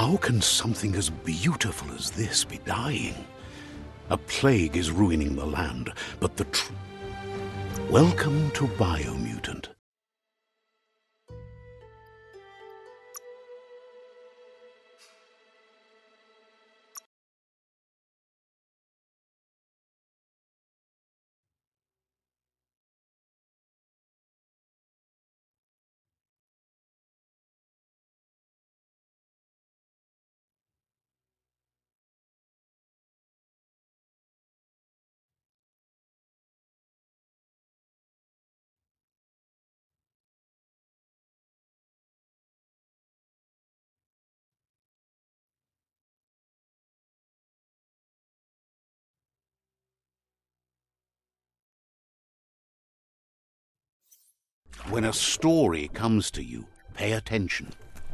How can something as beautiful as this be dying? A plague is ruining the land, but the Welcome to Biomutant. When a story comes to you, pay attention.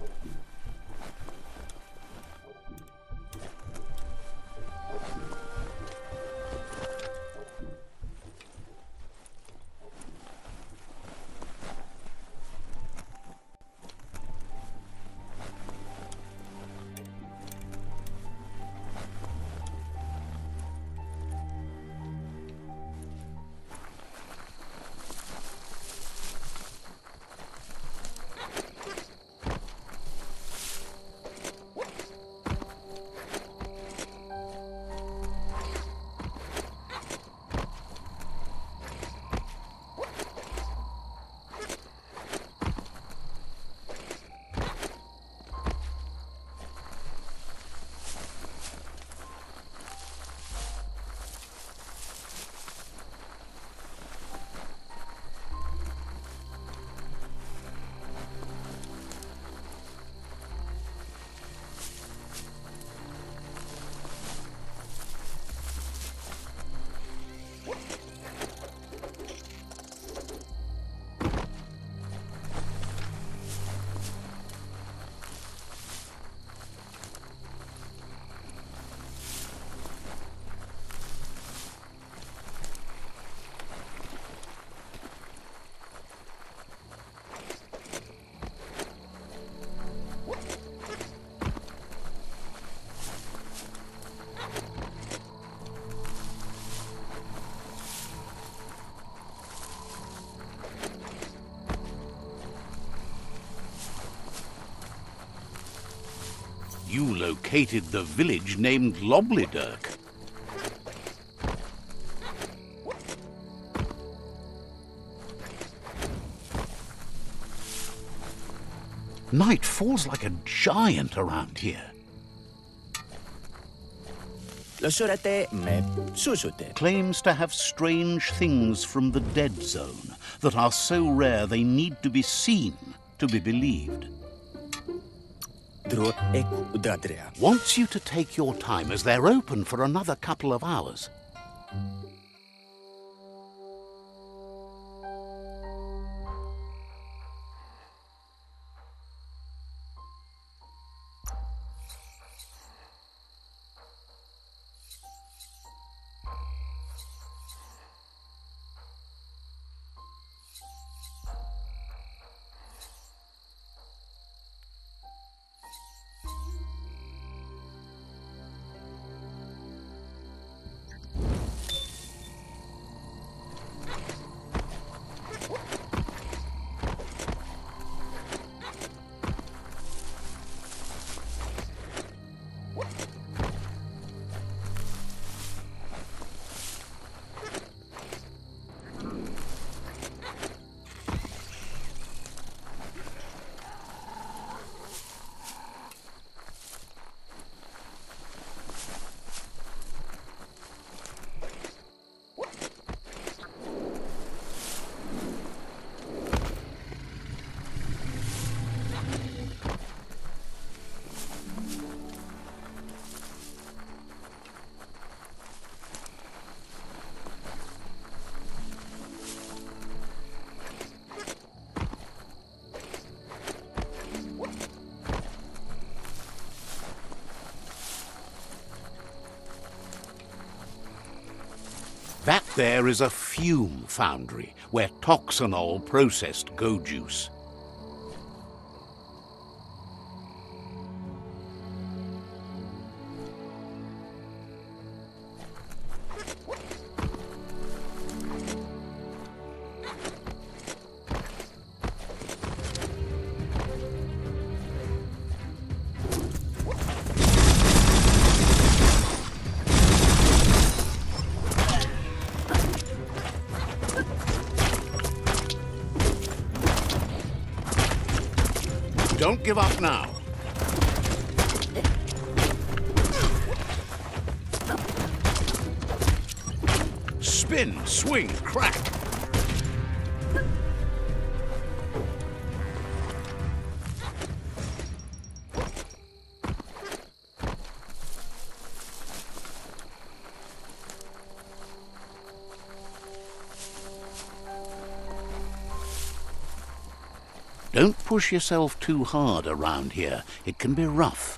You located the village named Loblydurk. Night falls like a giant around here. Claims to have strange things from the dead zone that are so rare they need to be seen to be believed. Wants you to take your time as they're open for another couple of hours. That there is a fume foundry where Toxanol processed go juice. Don't give up now. Spin, swing, crack. Don't push yourself too hard around here. It can be rough.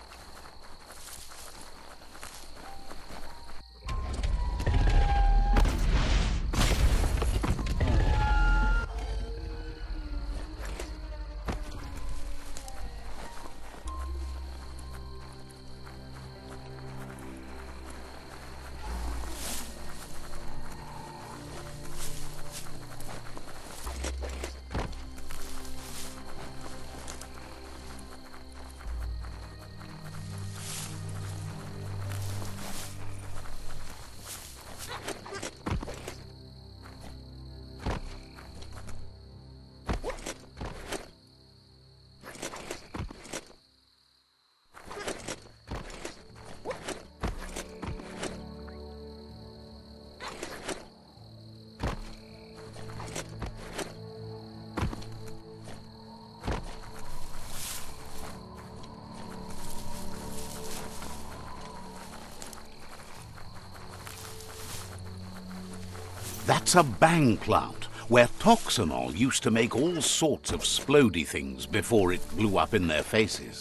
That's a bang plant, where Toxanol used to make all sorts of splody things before it blew up in their faces.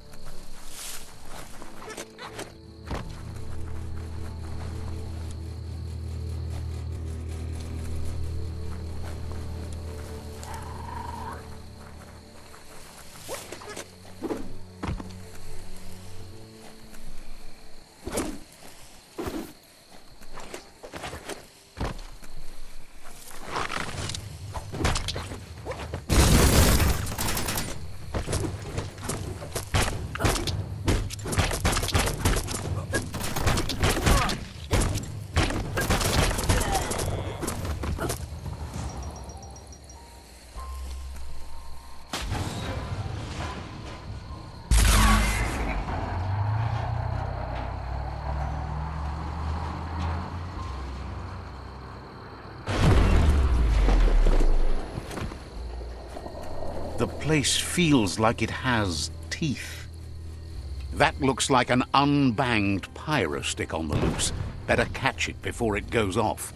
The place feels like it has teeth. That looks like an unbanged pyro stick on the loose. Better catch it before it goes off.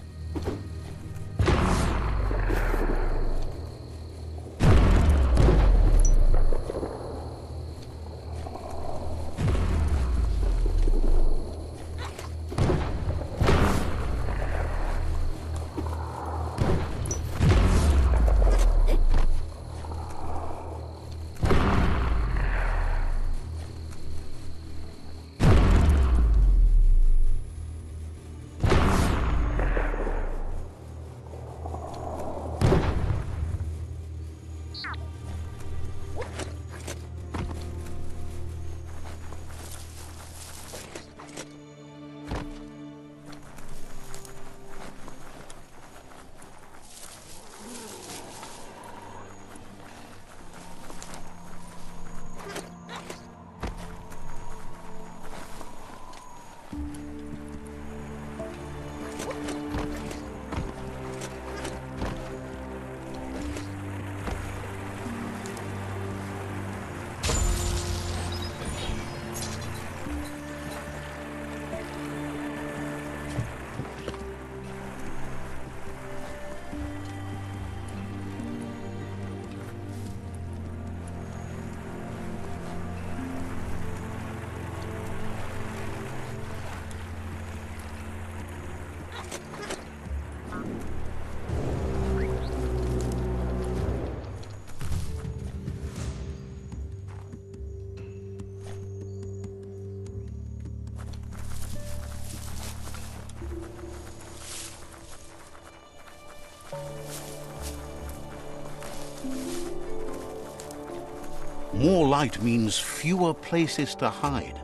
More light means fewer places to hide.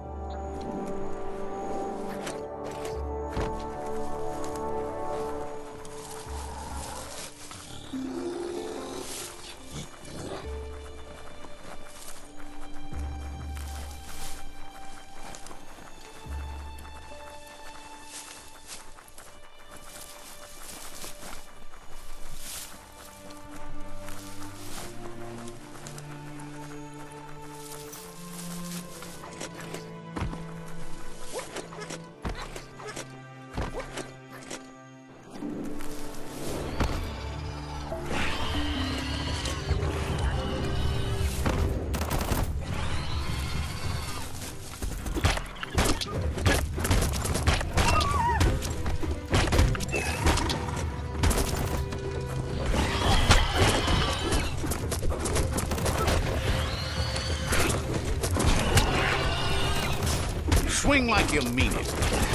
Swing like you mean it.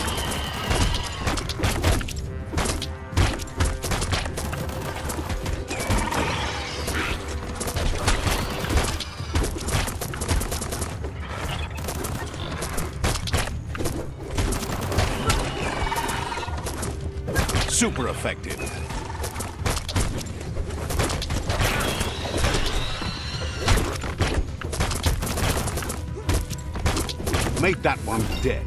Super effective. Made that one dead.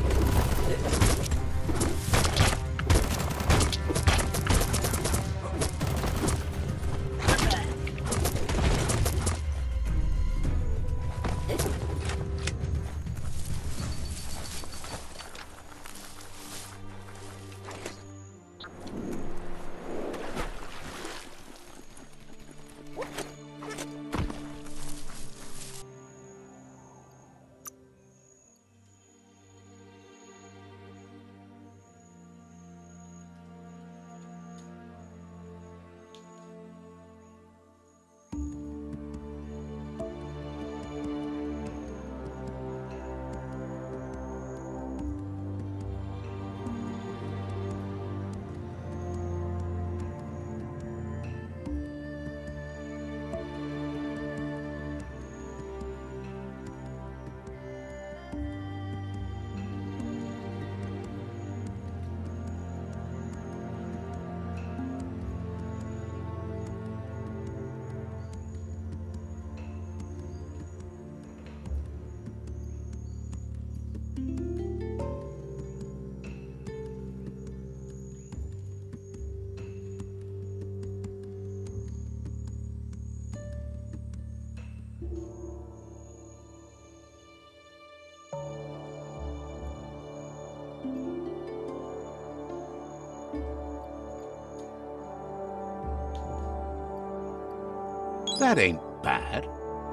That ain't bad.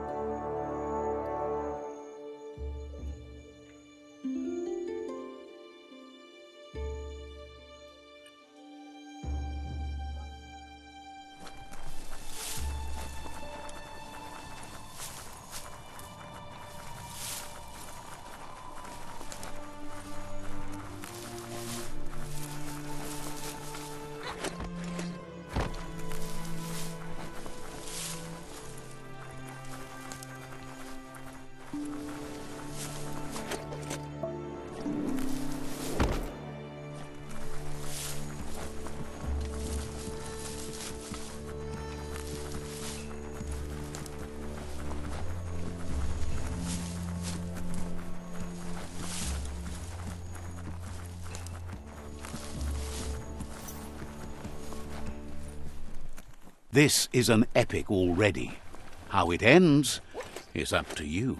This is an epic already. How it ends is up to you.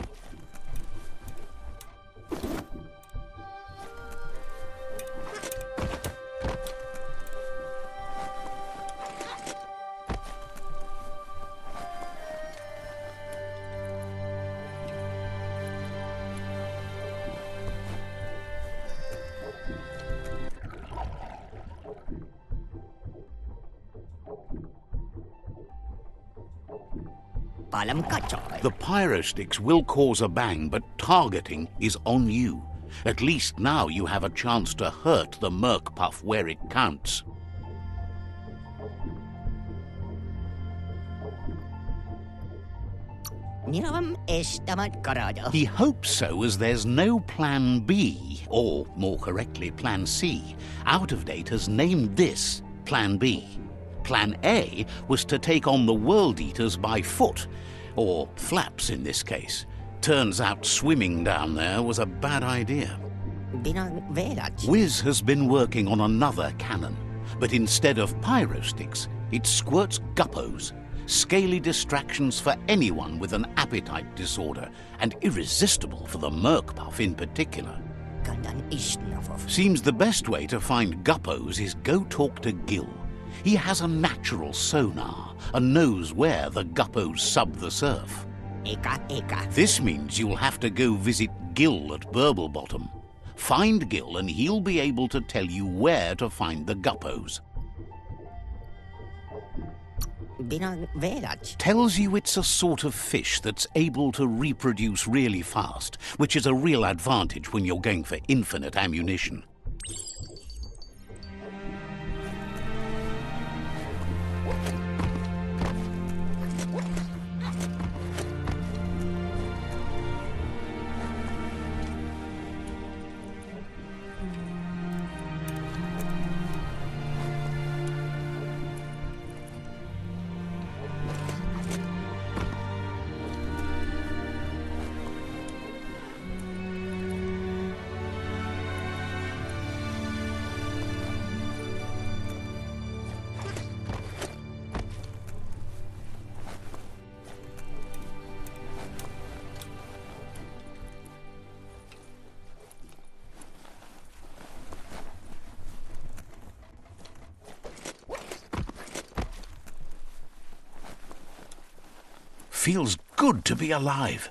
The pyrosticks will cause a bang, but targeting is on you. At least now you have a chance to hurt the Murkpuff where it counts. He hopes so, as there's no Plan B, or more correctly, Plan C. Out of Date has named this Plan B. Plan A was to take on the World Eaters by foot, or flaps in this case. Turns out swimming down there was a bad idea. Wiz has been working on another cannon, but instead of pyrosticks, it squirts guppos, scaly distractions for anyone with an appetite disorder, and irresistible for the Murkpuff in particular. Seems the best way to find guppos is go talk to Gil. He has a natural sonar and knows where the guppos sub the surf. This means you'll have to go visit Gil at Burblebottom. Find Gil and he'll be able to tell you where to find the guppos. Binang Velaj. Tells you it's a sort of fish that's able to reproduce really fast, which is a real advantage when you're going for infinite ammunition. Feels good to be alive.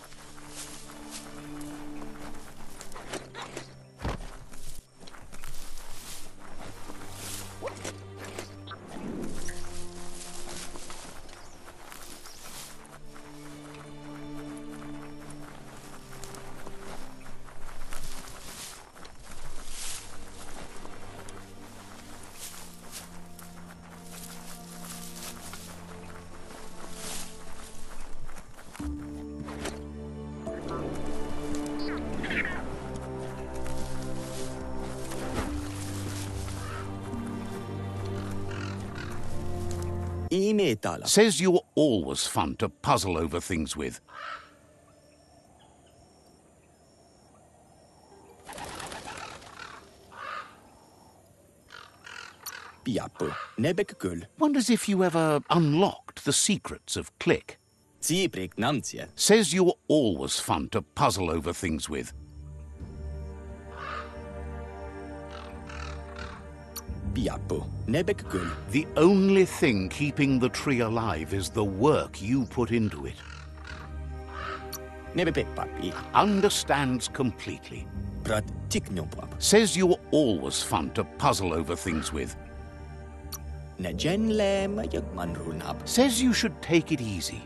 Imetala. Says you're always fun to puzzle over things with. Piapu. Nebekul. Wonders if you ever unlocked the secrets of Click. Zibrik Namtia. Says you're always fun to puzzle over things with. Piapu. Nebekul. The only thing keeping the tree alive is the work you put into it. Nebepepapi. Understands completely. Prat tiknopap. Says you're always fun to puzzle over things with. Najenle mayagmanrunab. Says you should take it easy.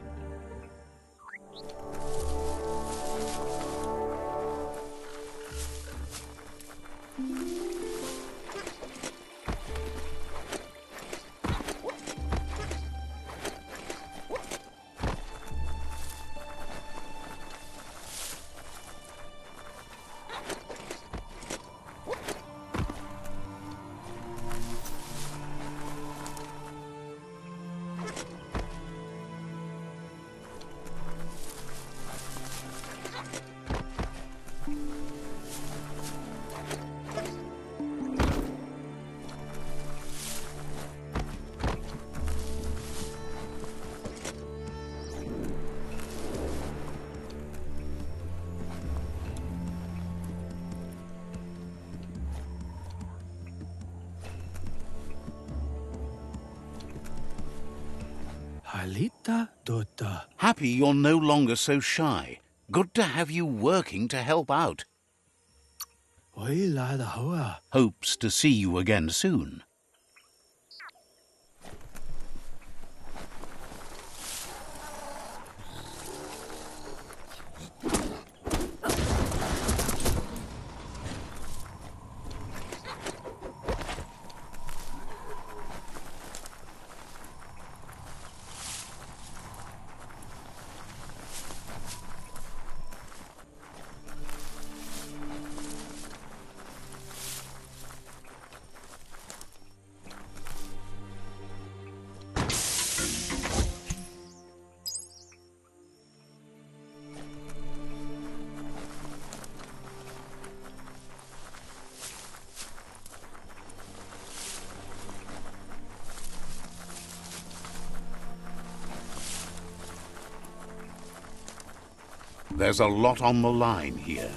Halita Dota. Happy you're no longer so shy. Good to have you working to help out. Oila the hoa. Hopes to see you again soon. There's a lot on the line here.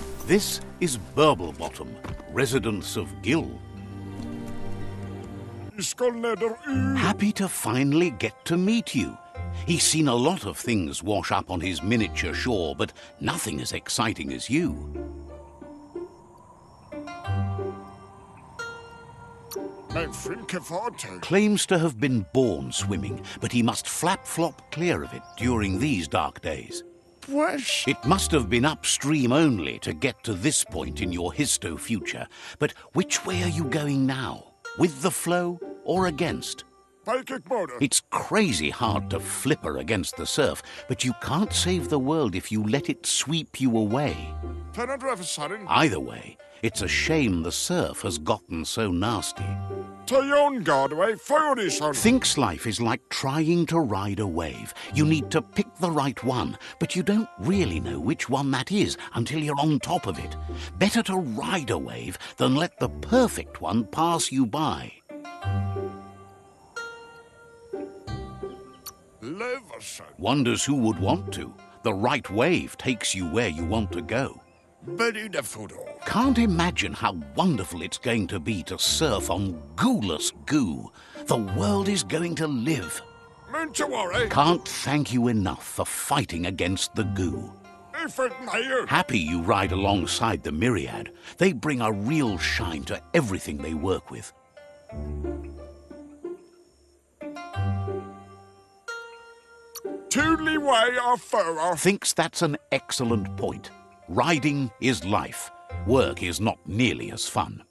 This is Burblebottom, residence of Gil. Happy to finally get to meet you. He's seen a lot of things wash up on his miniature shore, but nothing as exciting as you. Claims to have been born swimming, but he must flap-flop clear of it during these dark days. It must have been upstream only to get to this point in your histo-future. But which way are you going now? With the flow or against? It's crazy hard to flipper against the surf, but you can't save the world if you let it sweep you away. Either way, it's a shame the surf has gotten so nasty. Thinks life is like trying to ride a wave. You need to pick the right one, but you don't really know which one that is until you're on top of it. Better to ride a wave than let the perfect one pass you by. Wonders who would want to. The right wave takes you where you want to go. Can't imagine how wonderful it's going to be to surf on gooless goo. The world is going to live. Can't thank you enough for fighting against the goo. Happy you ride alongside the Myriad. They bring a real shine to everything they work with. Thinks that's an excellent point. Riding is life. Work is not nearly as fun.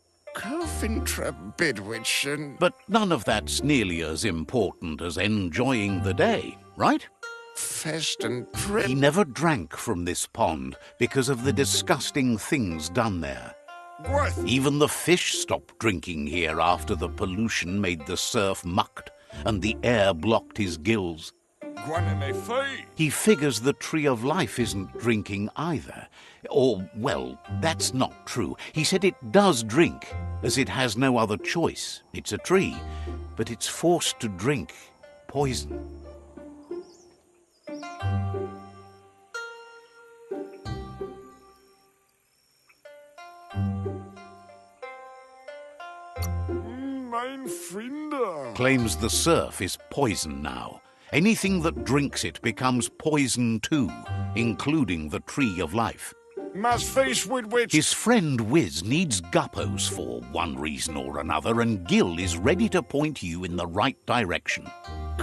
But none of that's nearly as important as enjoying the day, right? He never drank from this pond because of the disgusting things done there. Even the fish stopped drinking here after the pollution made the surf mucked and the air blocked his gills. He figures the Tree of Life isn't drinking either. Or, well, that's not true. He said it does drink, as it has no other choice. It's a tree, but it's forced to drink poison. Claims the surf is poison now. Anything that drinks it becomes poison too, including the Tree of Life. His friend Wiz needs guppos for one reason or another, and Gil is ready to point you in the right direction.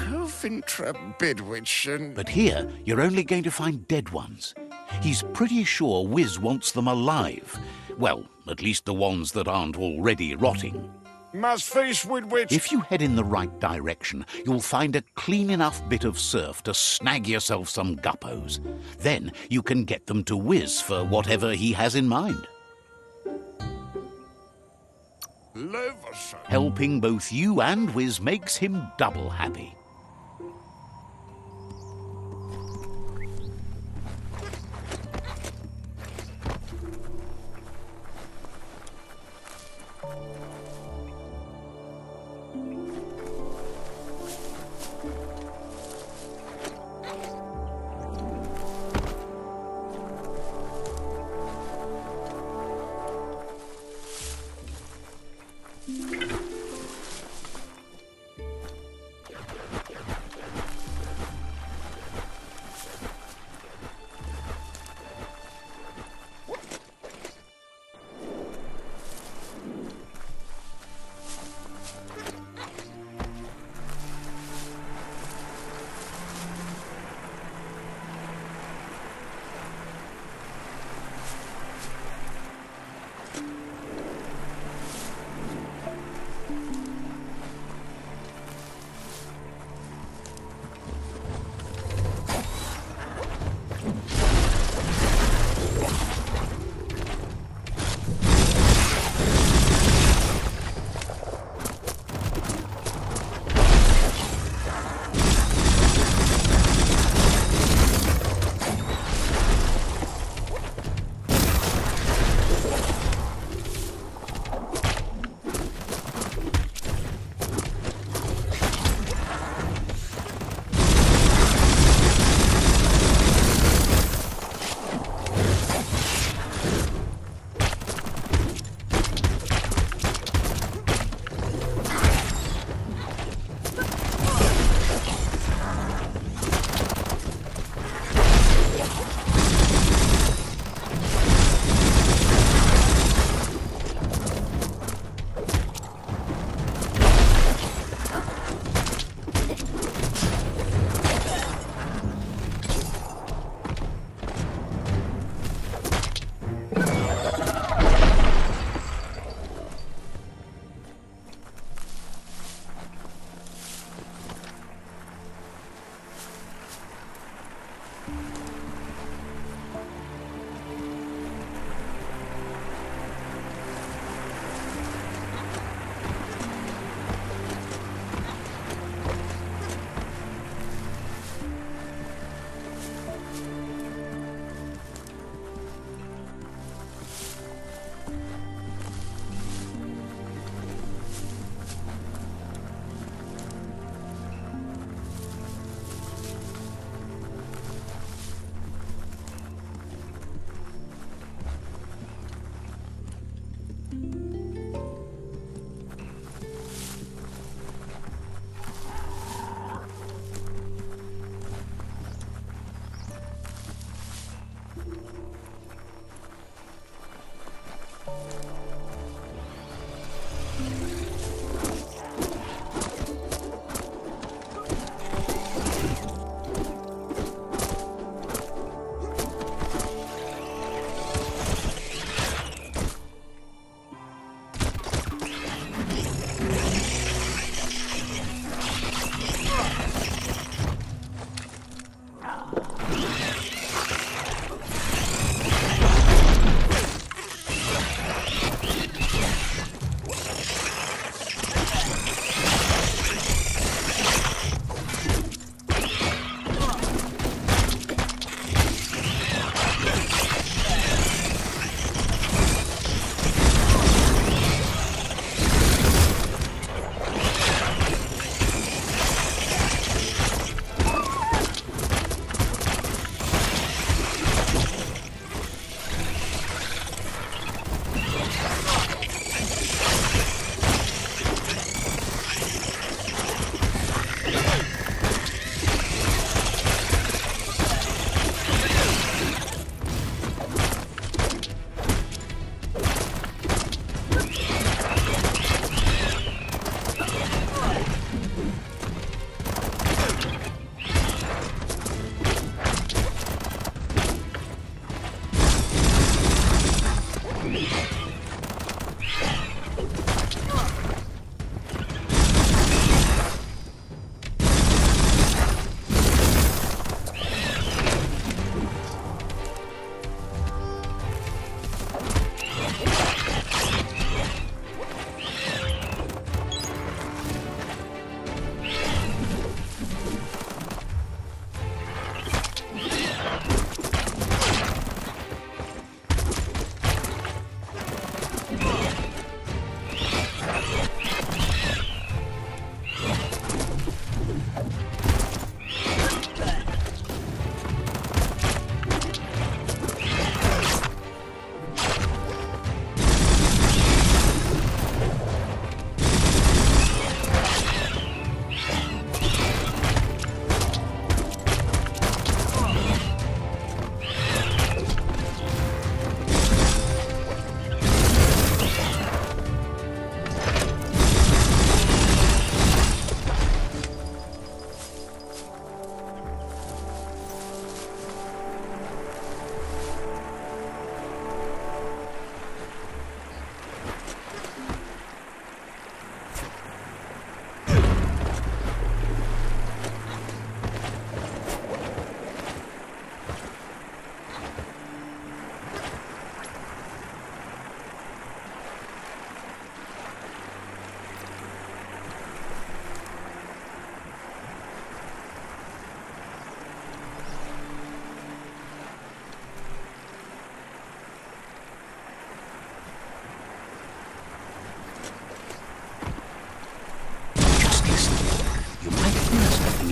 But here, you're only going to find dead ones. He's pretty sure Wiz wants them alive. Well, at least the ones that aren't already rotting. If you head in the right direction, you'll find a clean enough bit of surf to snag yourself some guppos. Then you can get them to Wiz for whatever he has in mind. Helping both you and Wiz makes him double happy.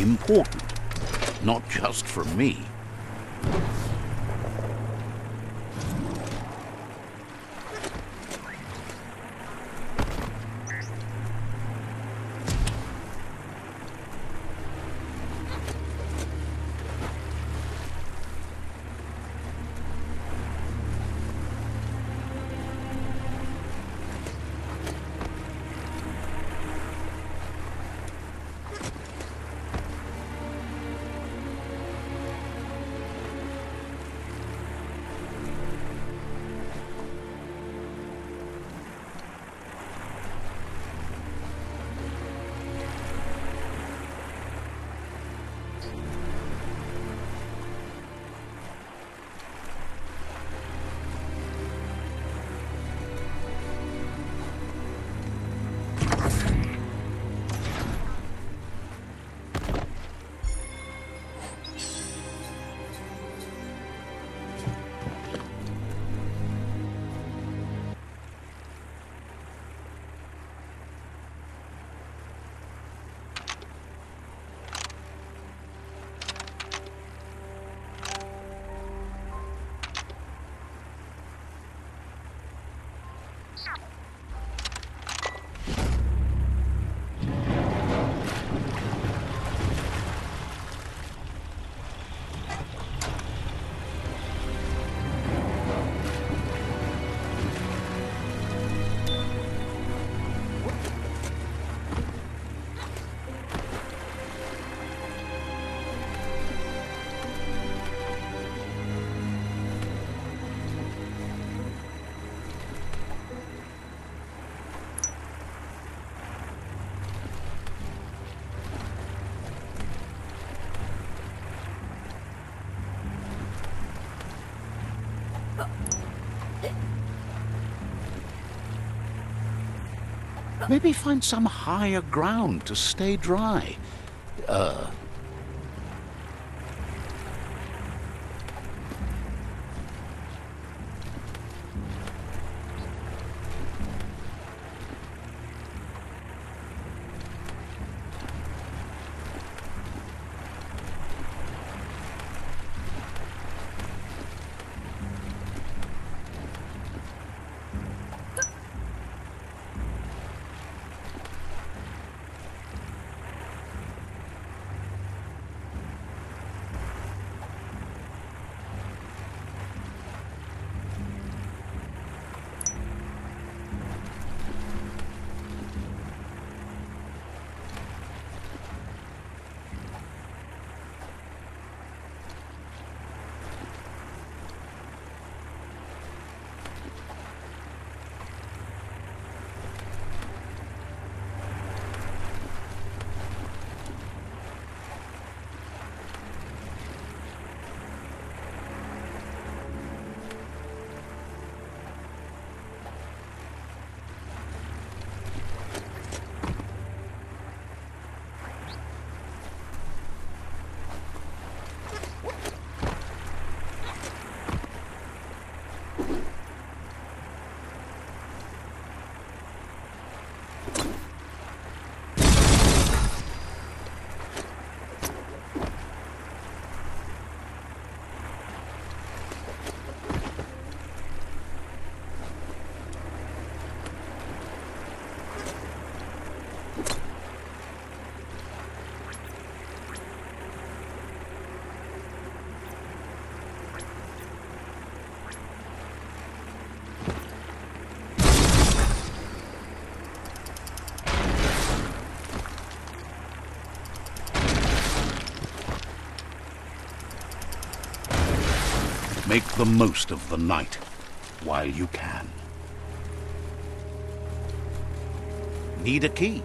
important. Not just from me. Maybe find some higher ground to stay dry. Make the most of the night while you can. Need a key?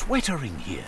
sweatering here.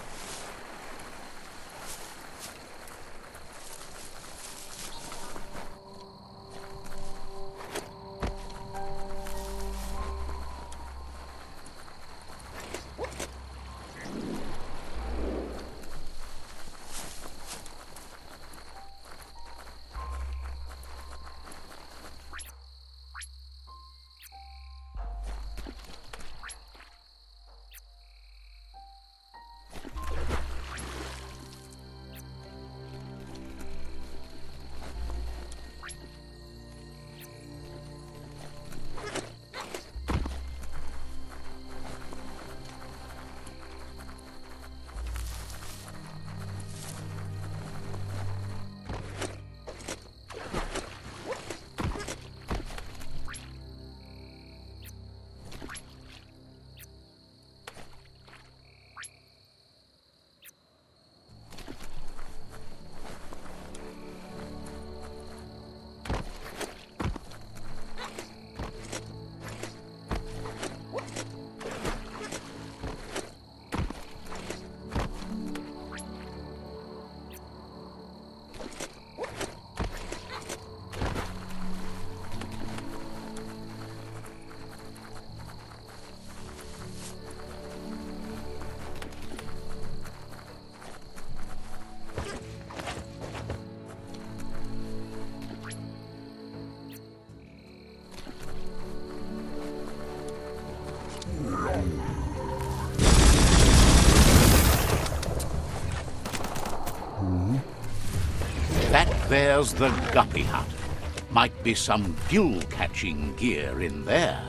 There's the Guppy Hut. Might be some fuel-catching gear in there.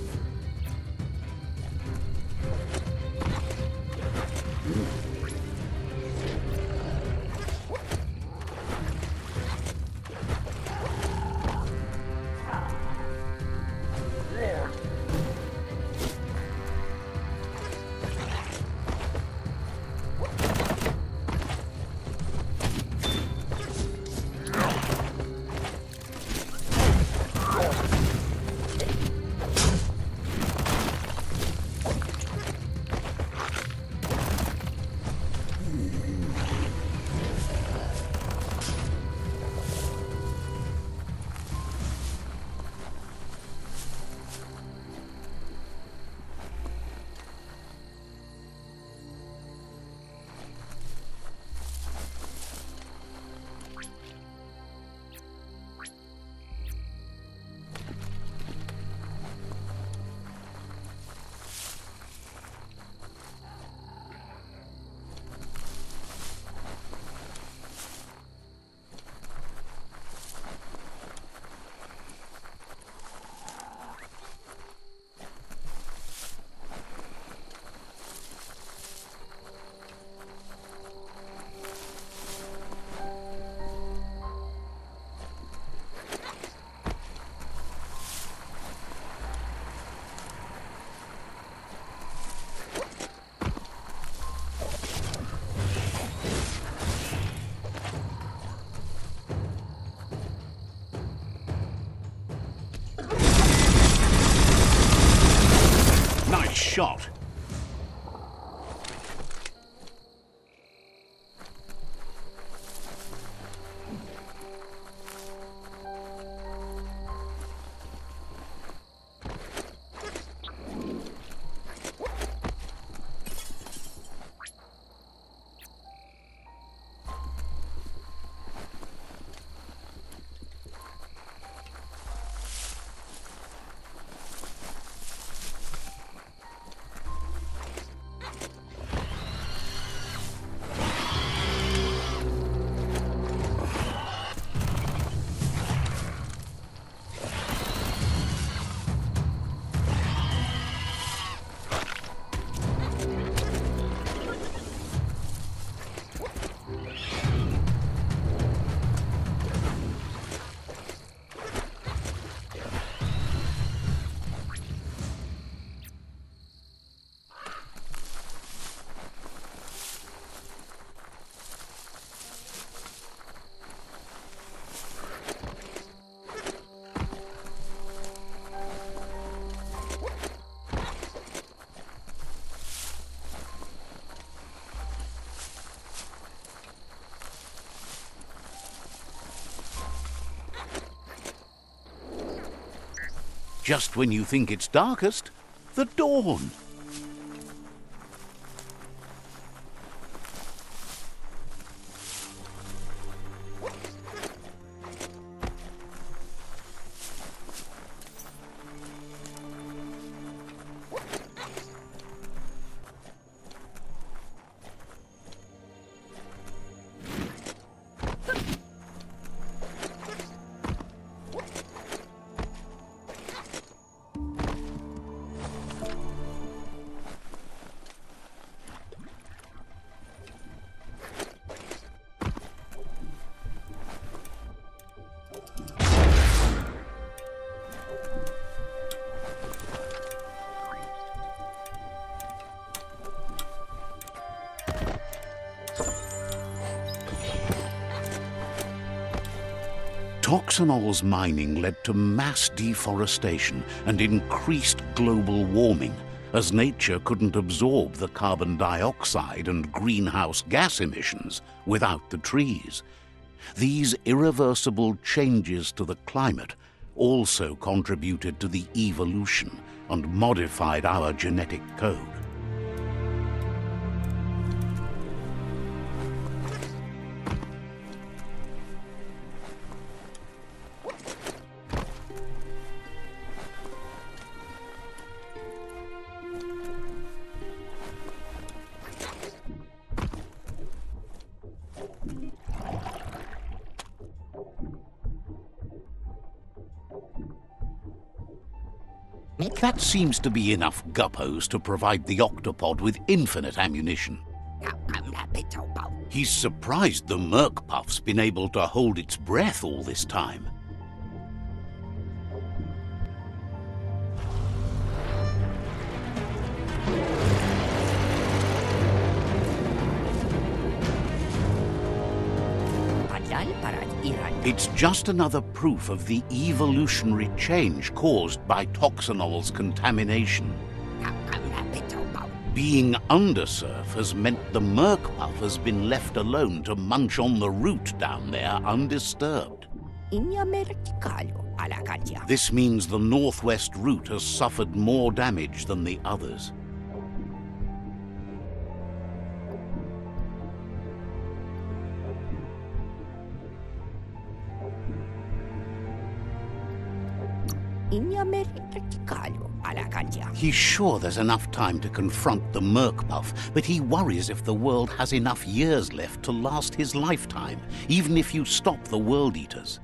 Shot. Just when you think it's darkest, the dawn. Toxanol's mining led to mass deforestation and increased global warming, as nature couldn't absorb the carbon dioxide and greenhouse gas emissions without the trees. These irreversible changes to the climate also contributed to the evolution and modified our genetic code. That seems to be enough guppos to provide the octopod with infinite ammunition. He's surprised the Merkpuff's been able to hold its breath all this time. It's just another proof of the evolutionary change caused by Toxanol's contamination. Being undersurf has meant the Merkpuff has been left alone to munch on the root down there undisturbed. This means the northwest route has suffered more damage than the others. He's sure there's enough time to confront the Merkpuff, but he worries if the world has enough years left to last his lifetime, even if you stop the World Eaters.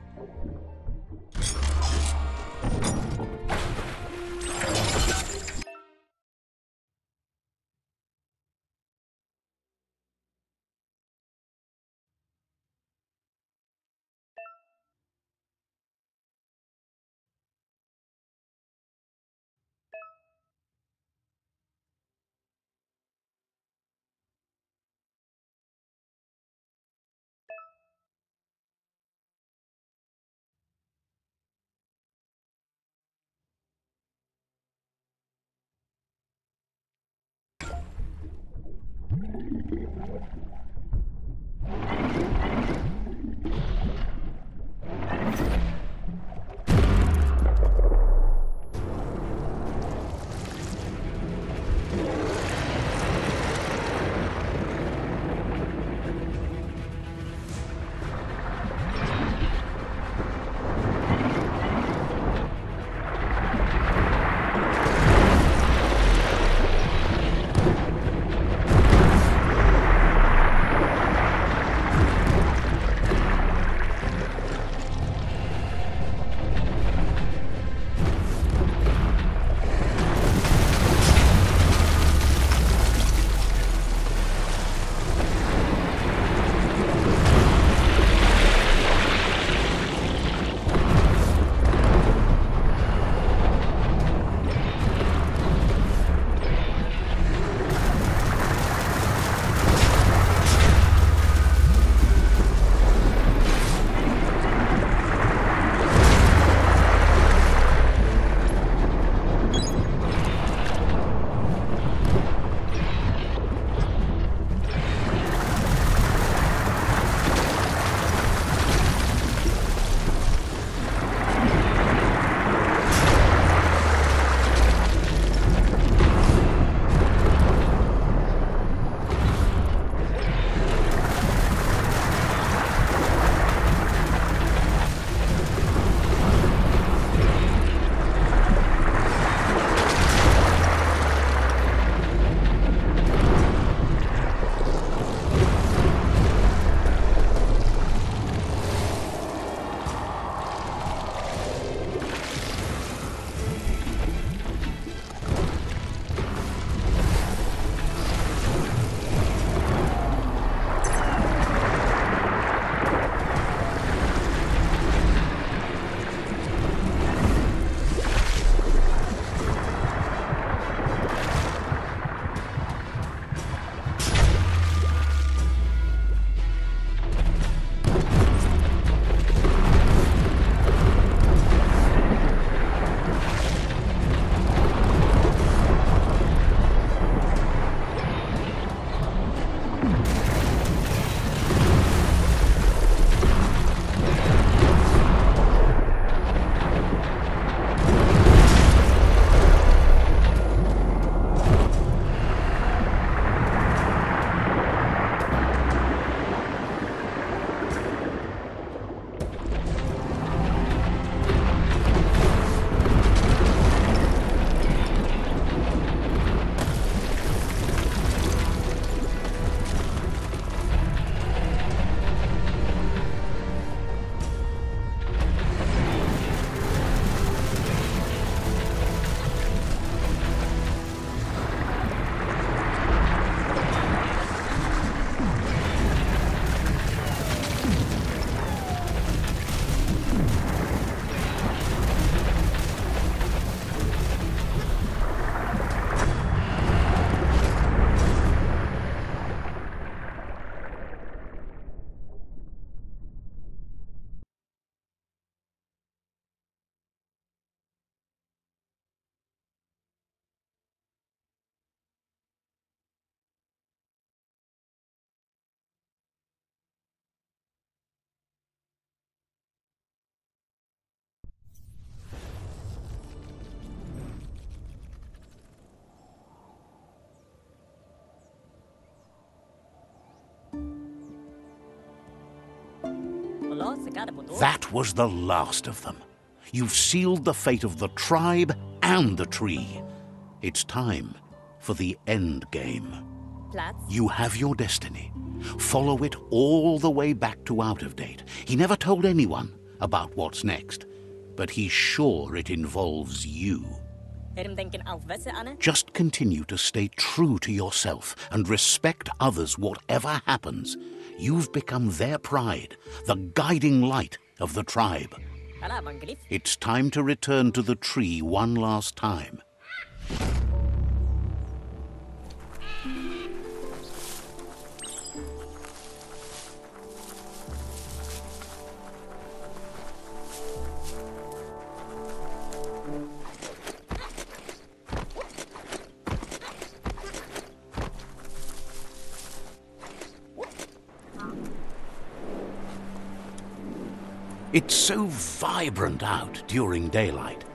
That was the last of them. You've sealed the fate of the tribe and the tree. It's time for the end game. You have your destiny. Follow it all the way back to Out of Date. He never told anyone about what's next, but he's sure it involves you. Just continue to stay true to yourself and respect others whatever happens. You've become their pride, the guiding light of the tribe. It's time to return to the tree one last time. It's so vibrant out during daylight.